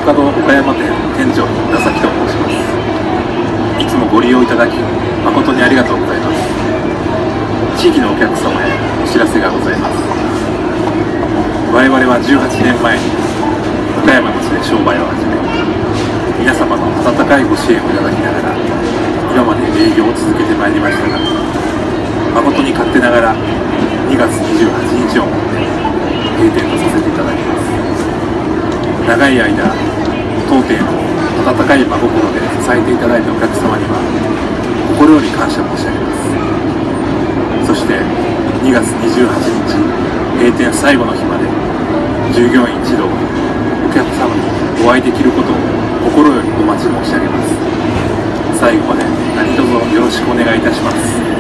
岡堂岡山店店長の浦崎と申します。いつもご利用いただき誠にありがとうございます。地域のお客様へお知らせがございます。我々は18年前に岡山の地で商売を始め、皆様の温かいご支援をいただきながら今まで営業を続けてまいりましたが、誠に勝手ながら2月28日をもって閉店とさせていただきます。長い間当店を温かい真心で支えていただいたお客様には心より感謝申し上げます。そして2月28日閉店最後の日まで従業員一同お客様にお会いできることを心よりお待ち申し上げます。最後まで何卒よろしくお願いいたします。